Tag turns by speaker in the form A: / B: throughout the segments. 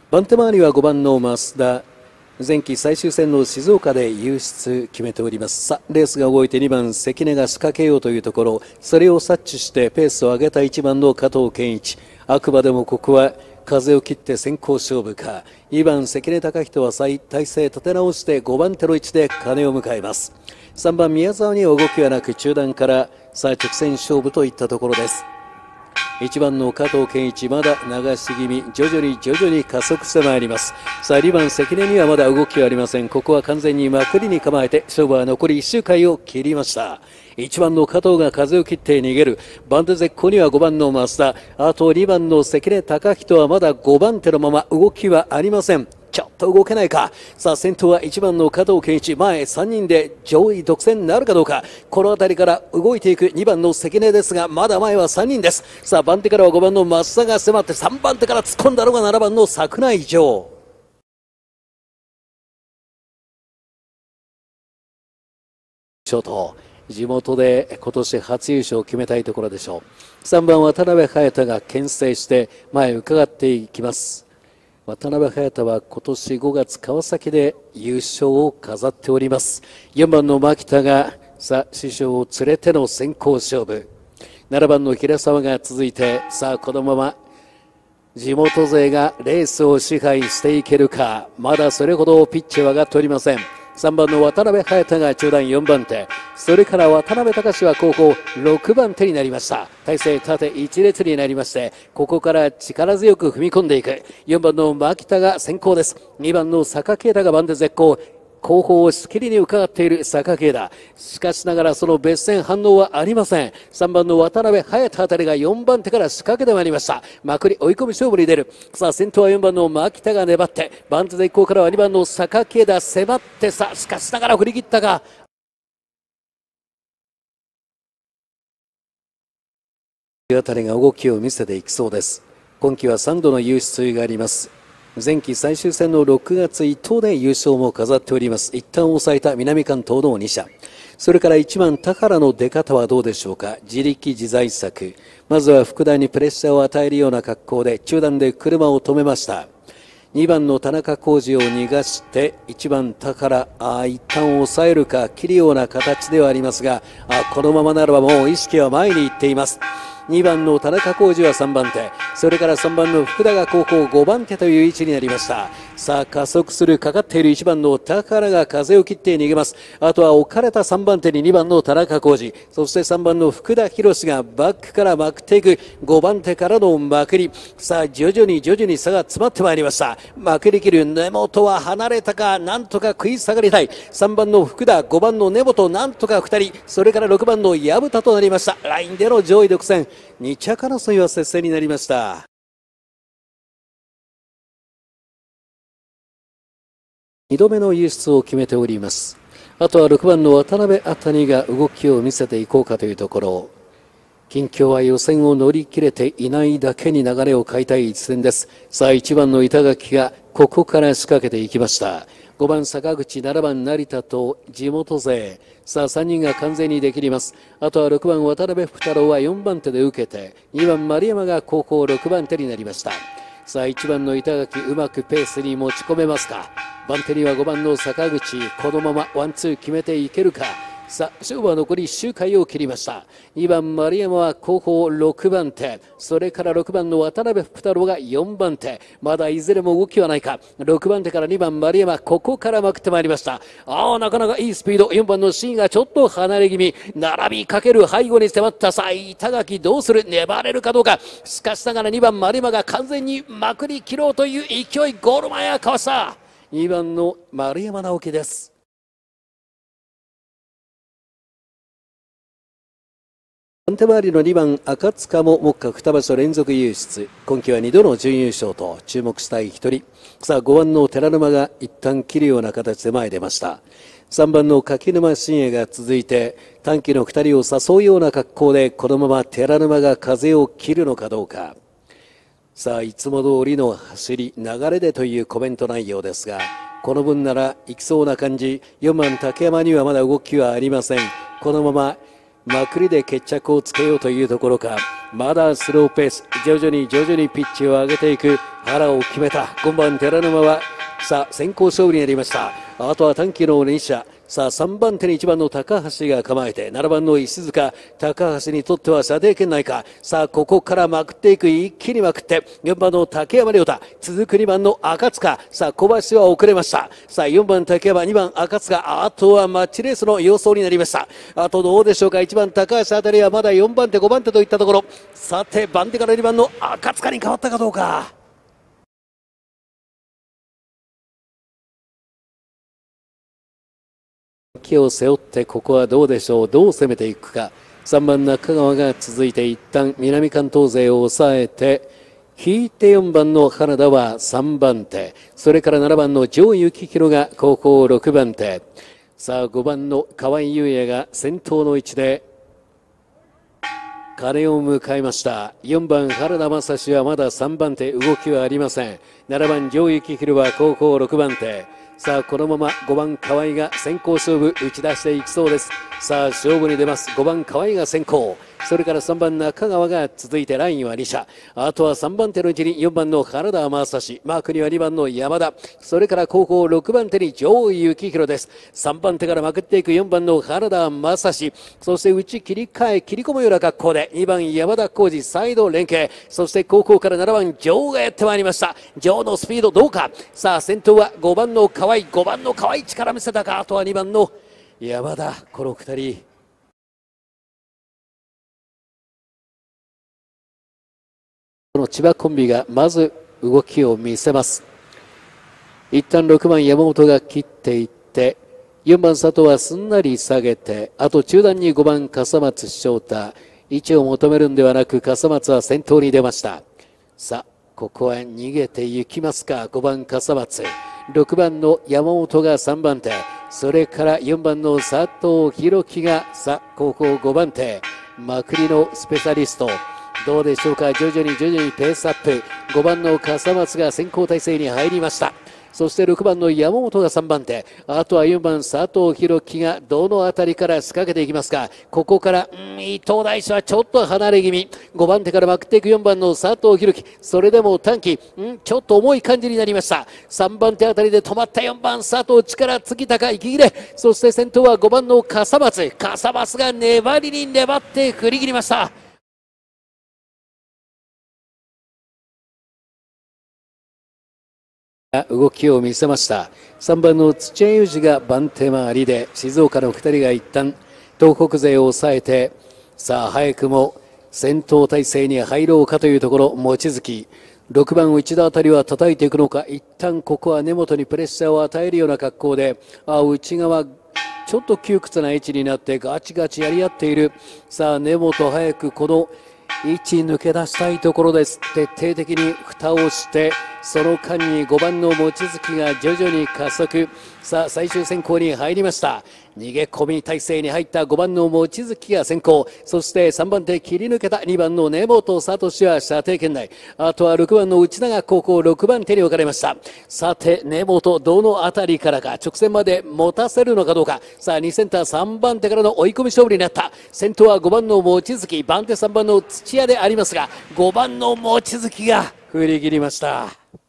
A: 番手回りは5番の増田。前期最終戦の静岡で優出決めております。さあレースが動いて2番関根が仕掛けようというところ、それを察知してペースを上げた1番の加藤健一。あくまでもここは風を切って先行勝負か。2番関根貴人は体勢立て直して5番手の位置で鐘を迎えます。3番宮沢には動きはなく中段からさあ直線勝負といったところです。1番の加藤健一、まだ流し気味、徐々に加速してまいります。さあ2番関根にはまだ動きはありません。ここは完全にまくりに構えて勝負は残り1周回を切りました。1番の加藤が風を切って逃げる。番手絶好には5番の増田、あと2番の関根貴人はまだ5番手のまま動きはありません。ちょっと動けないか。さあ先頭は1番の加藤健一、前3人で上位独占なるかどうか。この辺りから動いていく2番の関根ですが、まだ前は3人です。さあ番手からは5番の増田が迫って、3番手から突っ込んだのが7番の桜井城。ショート地元で今年初優勝を決めたいところでしょう。3番渡辺隼人が牽制して前へ伺っていきます。渡辺隼人は今年5月川崎で優勝を飾っております。4番の牧田がさあ師匠を連れての先行勝負。7番の平沢が続いて、さあこのまま地元勢がレースを支配していけるか。まだそれほどピッチは上がっておりません。3番の渡辺隼人が中段4番手、それから渡辺隆は後方6番手になりました。体勢縦一列になりまして、ここから力強く踏み込んでいく。4番の牧田が先行です。2番の坂慶太が番手絶好、後方をしきりに伺っている坂慶太。しかしながらその別線反応はありません。3番の渡辺隼人あたりが4番手から仕掛けてまいりました。まくり追い込み勝負に出る。さあ先頭は4番の牧田が粘って、番手絶好からは2番の坂慶太迫って、さあしかしながら振り切ったが、あたりが動きを見せていきそうです。今季は3度の優出があります。前期最終戦の6月1頭で優勝も飾っております。一旦抑えた南関東の2社、それから1番田原の出方はどうでしょうか。自力自在策、まずは福田にプレッシャーを与えるような格好で中段で車を止めました。2番の田中浩二を逃がして1番田原、一旦抑えるか切るような形ではありますが、このままならばもう意識は前に行っています。2番の田中浩二は3番手、それから3番の福田が後方5番手という位置になりました。さあ加速するかかっている1番の田原が風を切って逃げます。あとは置かれた3番手に2番の田中浩二、そして3番の福田博がバックからまくっていく。5番手からのまくり、さあ徐々に差が詰まってまいりました。まくり切る根本は離れたか、なんとか食い下がりたい。3番の福田、5番の根本、なんとか2人、それから6番の薮田となりました。ラインでの上位独占、2着争いは接戦になりました。2度目の優出を決めております。あとは6番の渡辺あたりが動きを見せていこうかというところ。近況は予選を乗り切れていないだけに流れを変えたい一戦です。さあ1番の板垣がここから仕掛けていきました。5番坂口、7番成田と地元勢、さあ3人が完全にできります。あとは6番渡辺福太郎は4番手で受けて、2番丸山が後方6番手になりました。さあ1番の板垣、うまくペースに持ち込めますか。番手には5番の坂口、このままワンツー決めていけるか。さあ勝負は残り1周回を切りました。2番丸山は後方6番手、それから6番の渡辺福太郎が4番手、まだいずれも動きはないか。6番手から2番丸山、ここからまくってまいりました。なかなかいいスピード。4番のシーンがちょっと離れ気味、並びかける背後に迫った。さあ板垣どうする、粘れるかどうか。しかしながら2番丸山が完全にまくり切ろうという勢い、ゴール前はかわした。2番の丸山直樹です。番手回りの2番赤塚も目下2場所連続優出、今季は2度の準優勝と注目したい1人。さあ5番の寺沼が一旦切るような形で前へ出ました。3番の柿沼新栄が続いて、短期の2人を誘うような格好でこのまま寺沼が風を切るのかどうか。さあいつも通りの走り流れでというコメント内容ですが、この分ならいきそうな感じ。4番竹山にはまだ動きはありません。このまままくりで決着をつけようというところか。まだスローペース、徐々にピッチを上げていく。腹を決めた5番寺沼はさあ先行勝負になりました。あとは短期の連射。さあ3番手に1番の高橋が構えて、7番の石塚、高橋にとっては射程圏内か。さあここからまくっていく、一気にまくって、4番の竹山亮太、続く2番の赤塚、さあ小橋は遅れました。さあ4番竹山、2番赤塚、あとはマッチレースの様相になりました。あとどうでしょうか。1番高橋あたりはまだ4番手5番手といったところ。さて番手から2番の赤塚に変わったかどうか。気を背負ってここはどうでしょう。どう攻めていくか。3番中川が続いて一旦南関東勢を抑えて引いて4番の原田は3番手、それから7番の城幸弘が後方6番手。さあ5番の河合優也が先頭の位置で鐘を迎えました。4番原田正史はまだ3番手、動きはありません。7番城幸弘は後方6番手。さあこのまま5番河合が先行勝負打ち出していきそうです。さあ勝負に出ます。5番河合が先行、それから3番中川が続いて、ラインは2車、あとは3番手のうちに4番の原田正史、マークには2番の山田、それから後方6番手に城井幸弘です。3番手からまくっていく4番の原田正史、そして内切り替え切り込むような格好で2番山田浩二サイド連携、そして後方から7番城がやってまいりました。城のスピードどうか。さあ先頭は5番の河合、5番の河合力見せたか。あとは2番の山田、この2人。この千葉コンビがまず動きを見せます。一旦6番山本が切っていって、4番佐藤はすんなり下げて、あと中段に5番笠松翔太、位置を求めるんではなく笠松は先頭に出ました。さあここは逃げていきますか。5番笠松、6番の山本が3番手、それから4番の佐藤弘樹がさあ後方5番手、まくりのスペシャリスト。どうでしょうか。徐々にペースアップ。5番の笠松が先行体制に入りました。そして6番の山本が3番手、あとは4番佐藤弘樹がどの辺りから仕掛けていきますか。ここから伊藤大志はちょっと離れ気味。5番手からまくっていく4番の佐藤弘樹、それでも短期ちょっと重い感じになりました。3番手あたりで止まった4番佐藤、力尽きたか、息切れ。そして先頭は5番の笠松が粘りに粘って振り切りました。動きを見せました。3番の土屋裕二が番手回りで、静岡の2人が一旦東北勢を抑えて、さあ早くも先頭体制に入ろうかというところ。望月、6番内田あたりは叩いていくのか。一旦ここは根本にプレッシャーを与えるような格好で、内側ちょっと窮屈な位置になってガチガチやり合っている。さあ根本早くこの位置抜け出したいところです。徹底的に蓋をして、その間に5番の望月が徐々に加速。さあ最終選考に入りました。逃げ込み体制に入った5番の望月が先行、そして3番手切り抜けた2番の根本聡は射程圏内、あとは6番の内田が後方6番手に置かれました。さて根本どの辺りからか、直線まで持たせるのかどうか。さあ2センター3番手からの追い込み勝負になった。先頭は5番の望月、番手3番の土屋でありますが、5番の望月が振り切りました。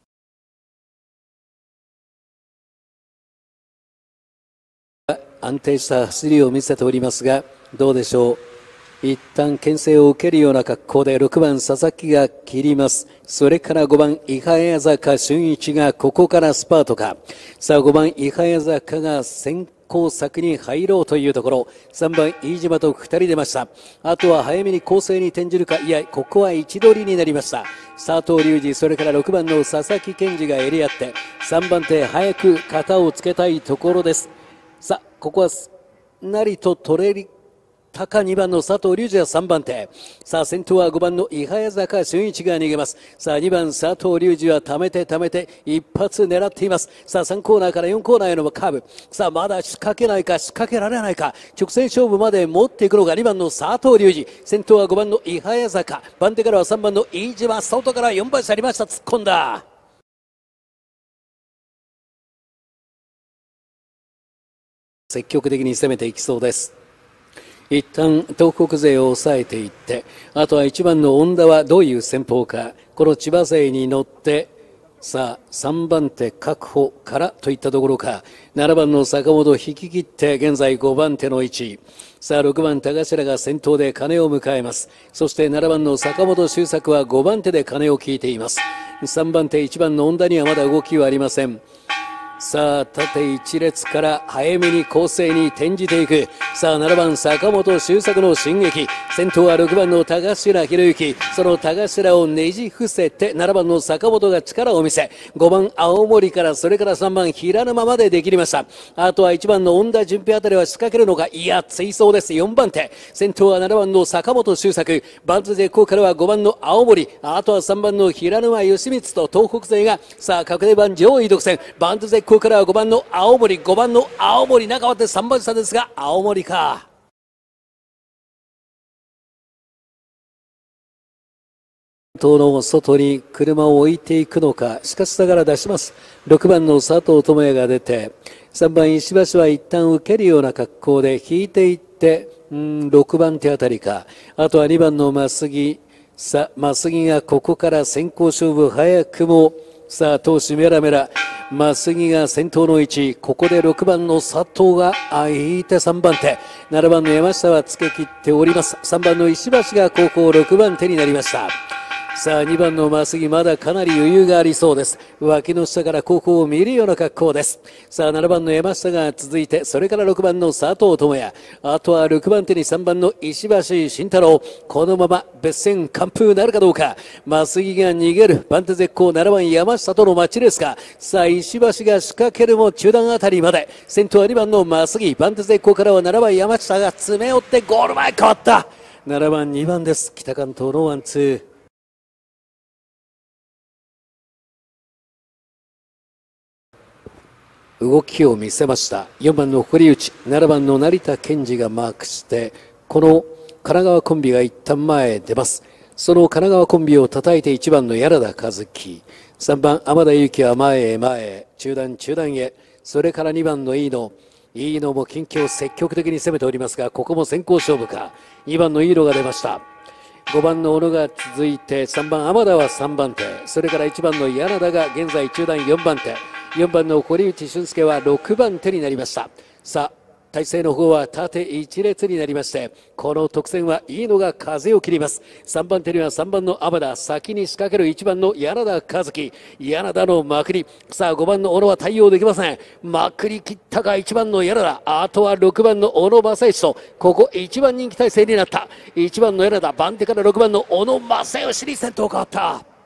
A: 安定した走りを見せておりますが、どうでしょう。一旦牽制を受けるような格好で6番佐々木が切ります。それから5番伊早坂俊一がここからスパートか。さあ5番伊早坂が先行策に入ろうというところ。3番飯島と2人出ました。あとは早めに攻勢に転じるか。いやここは位置取りになりました。佐藤隆二、それから6番の佐々木健二が襟合って、3番手早く型をつけたいところです。さあここはすんなりと取れたか。2番の佐藤隆二は3番手。さあ先頭は5番の伊早坂俊一が逃げます。さあ2番佐藤隆二は溜めて一発狙っています。さあ3コーナーから4コーナーへのカーブ。さあまだ仕掛けないか、仕掛けられないか、直線勝負まで持っていくのが2番の佐藤隆二。先頭は5番の伊早坂、番手からは3番の飯島、外から4番車ありました。突っ込んだ。積極的に攻めていきそうです。 一旦東北勢を抑えていって、あとは1番の恩田はどういう戦法か、この千葉勢に乗ってさあ3番手確保からといったところか。7番の坂本引き切って現在5番手の位置。さあ6番田頭が先頭で鐘を迎えます。そして7番の坂本周作は5番手で鐘を聞いています。3番手1番の恩田にはまだ動きはありません。さあ縦一列から早めに攻勢に転じていく。さあ7番坂本周作の進撃。先頭は6番の田頭博之。その田頭をねじ伏せて7番の坂本が力を見せ、5番青森からそれから3番平沼までできりました。あとは1番の恩田順平あたりは仕掛けるのか、いや追走です。4番手先頭は7番の坂本周作。バンズ絶好からは5番の青森、あとは3番の平沼義満と東北勢がさあ確定版上位独占。バンズ絶好からは5番の青森、5番の青森中割って3番下ですが青森か。島の外に車を置いていくのか、しかしながら出します。6番の佐藤智也が出て、3番石橋は一旦受けるような格好で引いていって、6番手あたりか。あとは2番の増木。さあ増木がここから先行勝負早くもさあ闘志メラメラ。増木が先頭の位置。ここで6番の佐藤が引いて3番手。7番の山下はつけ切っております。3番の石橋が後方6番手になりました。さあ2番の増木まだかなり余裕がありそうです。脇の下から後方を見るような格好です。さあ7番の山下が続いて、それから6番の佐藤智也、あとは6番手に3番の石橋慎太郎。このまま別線完封なるかどうか。増木が逃げる。番手絶好7番山下とのマッチレースか。さあ石橋が仕掛けるも中段あたりまで。先頭は2番の増木、番手絶好からは7番山下が詰め寄ってゴール前変わった。7番2番です。北関東のワンツー。動きを見せました。4番の堀内、7番の成田健二がマークして、この神奈川コンビが一旦前へ出ます。その神奈川コンビを叩いて1番の柳田和樹、3番天田裕樹は前へ前へ、中段へ、それから2番の飯野も近況積極的に攻めておりますが、ここも先行勝負か。2番の飯野が出ました。5番の小野が続いて、3番天田は3番手、それから1番の柳田が現在中段4番手、4番の堀内俊介は6番手になりました。さあ体勢の方は縦一列になりまして、この特選はいいのが風を切ります。3番手には3番の天田、先に仕掛ける1番の柳田和樹、柳田のまくり。さあ5番の小野は対応できません。まくり切ったか1番の柳田、あとは6番の小野正義と、ここ1番人気体制になった。1番の柳田、番手から6番の小野正義に先頭変わった。